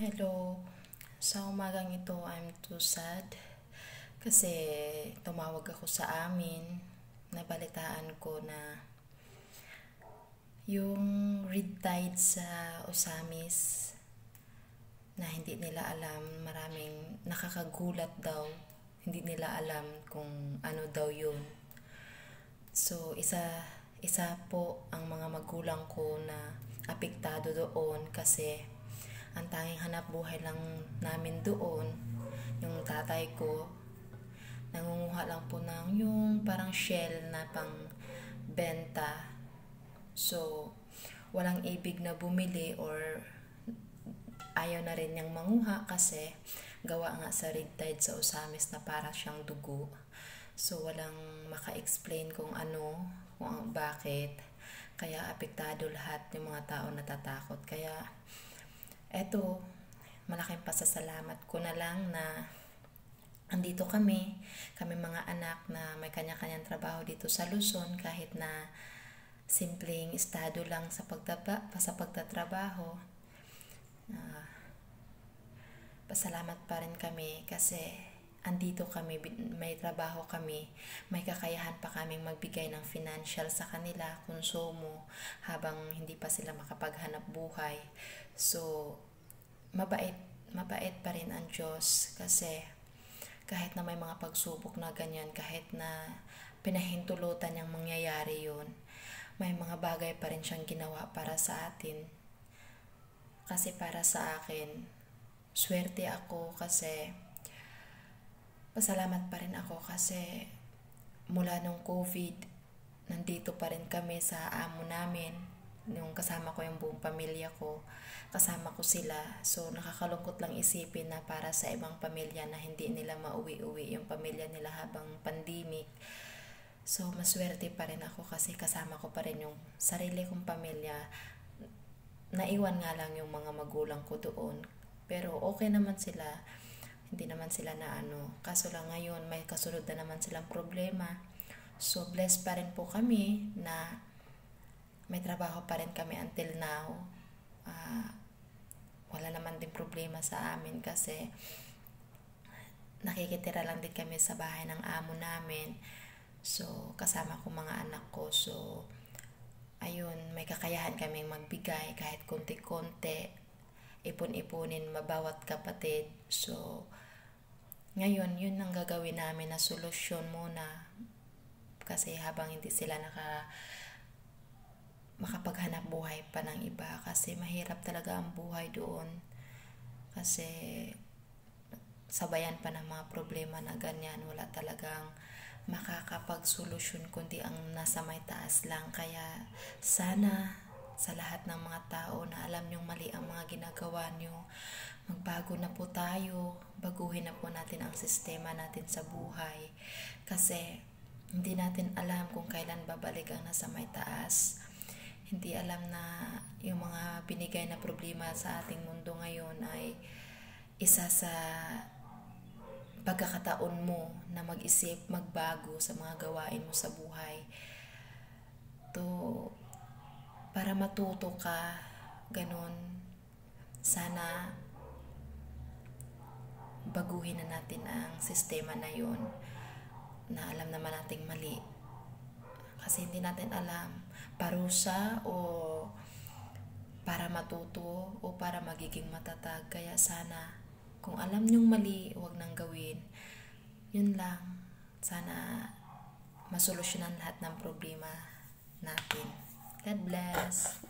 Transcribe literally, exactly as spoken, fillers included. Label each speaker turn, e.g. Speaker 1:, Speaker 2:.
Speaker 1: Hello. Sa umagang ito, I'm too sad kasi tumawag ako sa amin. Nabalitaan ko na yung red tide sa Osamis na hindi nila alam, maraming nakakagulat daw. Hindi nila alam kung ano daw yun. So, isa isa po ang mga magulang ko na apektado doon kasi ang tanging hanap buhay lang namin doon, yung tatay ko, nangunguha lang po ng yung parang shell na pang benta. So, walang ibig na bumili or ayaw na rin niyang manguha kasi gawa nga sa red tide sa Osamis na para siyang dugo. So, walang maka-explain kung ano, kung bakit. Kaya apektado lahat yung mga tao natatakot. Kaya, eto, malaking pasasalamat ko na lang na andito kami, kami mga anak na may kanya-kanyang trabaho dito sa Luzon kahit na simpleng estado lang sa, pagtaba, sa pagtatrabaho. Uh, pasalamat pa rin kami kasi andito kami, may trabaho kami, may kakayahan pa kaming magbigay ng financial sa kanila, konsumo, habang hindi pa sila makapaghanap buhay. So, mabait, mabait pa rin ang Diyos kasi kahit na may mga pagsubok na ganyan, kahit na pinahintulutan niyang mangyayari yun, may mga bagay pa rin siyang ginawa para sa atin. Kasi para sa akin, swerte ako kasi pasalamat pa rin ako kasi mula nung COVID, nandito pa rin kami sa amo namin. Nung kasama ko yung buong pamilya ko, kasama ko sila. So, nakakalungkot lang isipin na para sa ibang pamilya na hindi nila mauwi-uwi yung pamilya nila habang pandemic. So, maswerte pa rin ako kasi kasama ko pa rin yung sarili kong pamilya. Naiwan nga lang yung mga magulang ko doon. Pero okay naman sila. Hindi naman sila na ano. Kaso lang ngayon, may kasunod na naman silang problema. So, blessed pa rin po kami na may trabaho pa rin kami until now. Uh, wala naman din problema sa amin kasi nakikitira lang din kami sa bahay ng amo namin. So, kasama ko mga anak ko. So, ayun, may kakayahan kaming magbigay kahit konti-konti. Ipon-ipunin mabawat kapatid. So, ngayon, yun ang gagawin namin na solusyon muna. Kasi habang hindi sila naka makapaghanap buhay pa ng iba. Kasi mahirap talaga ang buhay doon. Kasi sabayan pa ng mga problema na ganyan. Wala talagang makakapagsolusyon kundi ang nasa may taas lang. Kaya sana sa lahat ng mga tao na alam nyong mali ang mga ginagawa nyo, magbago na po tayo, baguhin na po natin ang sistema natin sa buhay. Kasi hindi natin alam kung kailan babalik ang nasa may taas. Hindi alam na yung mga binigay na problema sa ating mundo ngayon ay isa sa pagkakataon mo na mag-isip, magbago sa mga gawain mo sa buhay. To, para matuto ka, ganun, sana baguhin na natin ang sistema na yun na alam naman nating mali. Kasi hindi natin alam parusa o para matuto o para magiging matatag. Kaya sana kung alam nyong mali, huwag nang gawin. Yun lang. Sana masolusyonan lahat ng problema natin. God bless.